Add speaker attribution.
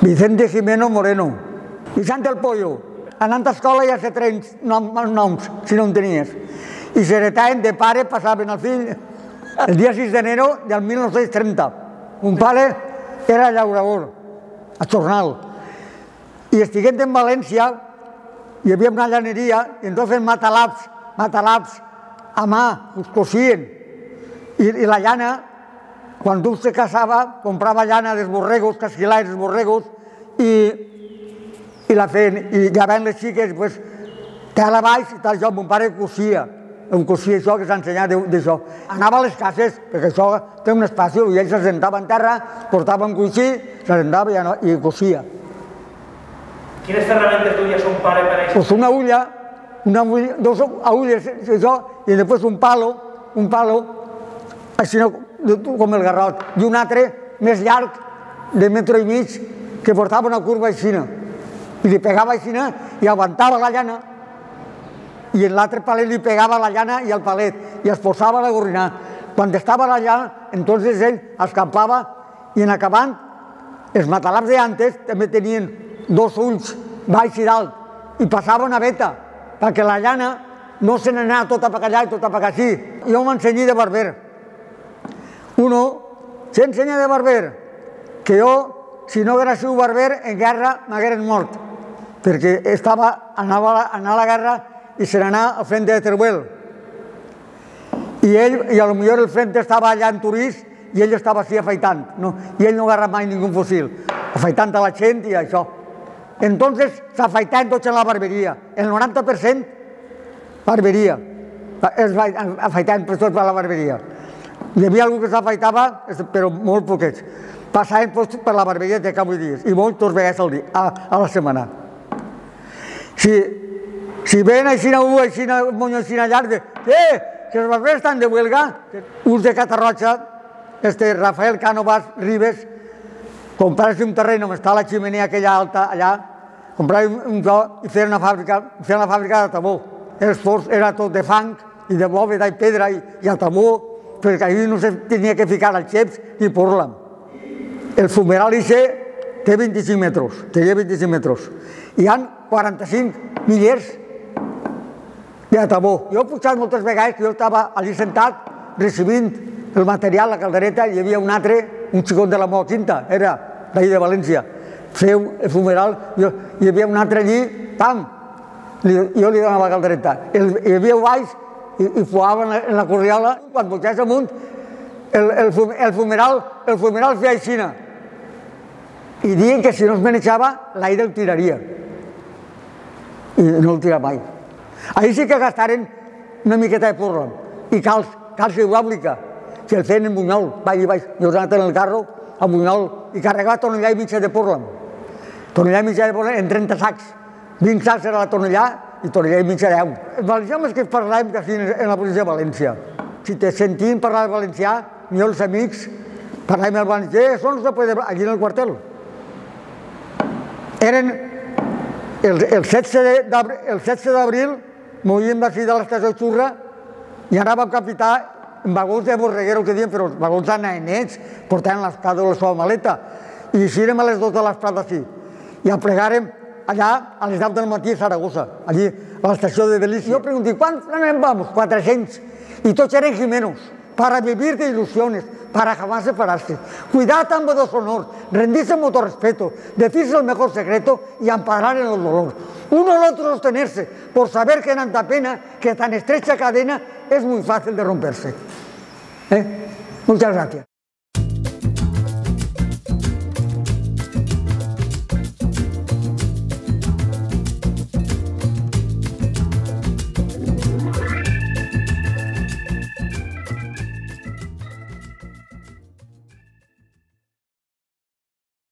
Speaker 1: Vicente Jimeno Moreno. Vicente el Pollo. Anant a escola ja se treien noms, si no en tenies. I s'heretaven de pare, passaven al fill. El dia 6 d'enero del 1930. Un pare era llaurador, a Jornal. I estiguent en València, hi havia una llaneria, i entonces matalabs a mà, us cosien. I la llana, quan tu se casava, comprava llana dels borregos, casquilars dels borregos, i la feien, i llevaven les xiques, pues, tela baix i tal, jo, mon pare cosia, em cosia això que s'ha ensenyat d'això. Anava a les cases, perquè això té un espai, i ell se sentava en terra, portava un coixí, se sentava i cosia.
Speaker 2: Quines ferramentes duia son pare per això?
Speaker 1: Pues una ulla, dos agulles, això, i després un palo, així com el garrot, i un altre més llarg, de metro i mig, que portava una curva així, i li pegava així i aguantava la llana, i en l'altre palet li pegava la llana i el palet, i es posava a gorrinar. Quan estava la llana, entonces ell escampava, i en acabant, els matalabs d'antes també tenien dos ulls, baix i dalt, i passava una veta, perquè la llana no se n'anava tota per allà i tota per així. Jo m'ensenyi de barber. Uno s'ensenya de barber, que jo, si no haguera sigut barber, en guerra m'hagueren mort, perquè anava a la guerra i se n'anava al frente de Teruel. I ell, i a lo millor el frente estava allà en Turís, i ell estava així afaitant, i ell no agarra mai ningú fusil, afaitant a la gent i això. Entonces s'afaitaven tots en la barberia, el 90% barberia, afaitaven tots per la barberia. Hi havia algú que s'afaitava, però molt poquets. Passaven per la barberia de cap 8 dies, i molts dos vegades a la setmana. Si ven així un monyo així llarg, que els barbers estan de huelga, uns de Catarroja, Rafael Cánovas Ribes, comprarse un terreno on està la xemeneia aquella alta allà, comprar un jo i fer una fàbrica de tambor. Els forns era tot de fang i de bòveda i pedra i el tambor, perquè allà no se tenia que ficar els xeps ni porlam. El fumeral té 25 metres, tenia 25 metres. Hi ha 45 millers de tambor. Jo he pujat moltes vegades que jo estava allà sentat recibint el material, la caldereta, i hi havia un altre, un xicot de la meva quinta, era d'ahir de València, feu el fumeral, hi havia un altre allí, pam, jo li donava la caldereta. Hi havia baix i fuava en la corriola, quan pujés amunt, el fumeral feia aixina. I diuen que si no es manejava, l'aire el tiraria. I no el tira mai. Ahí sí que gastaren una miqueta de porra. I calç hidràulica, que el feien en Bunyol, baix i baix. Jo he anat en el carro a Bunyol i carregava tonellà i mitja de porra. Tonellà i mitja de porra en 30 sacs. 20 sacs era la tonellà i tonellà i mitja d'eu. El valencià és que parlàvem quasi en la província de València. Si te sentim parlar de valencià, ni els amics, parlàvem el valencià, això no se puede allí en el quartel. Eren el 16 d'abril, movíem d'ací de l'estació Xurra i anàvem a capitar en vagons de borreguero, que diuen, però els vagons anaven nets, portaven cada la seva maleta. I així érem a les 2 de l'estat així. I aplegàrem allà a les 10 del matí a Saragossa, allí a l'estació de Delícia. Jo pregunté, ¿cuántos vamos? 400. Y todos eran jimenos, para vivir de ilusiones, para jamás separarse. Cuidad ambos de su honor, rendirse mutuo respeto, decirse el mejor secreto y amparar en los dolores. Uno al otro sostenerse, por saber que en tanta pena, que tan estrecha cadena es muy fácil de romperse. Muchas gracias.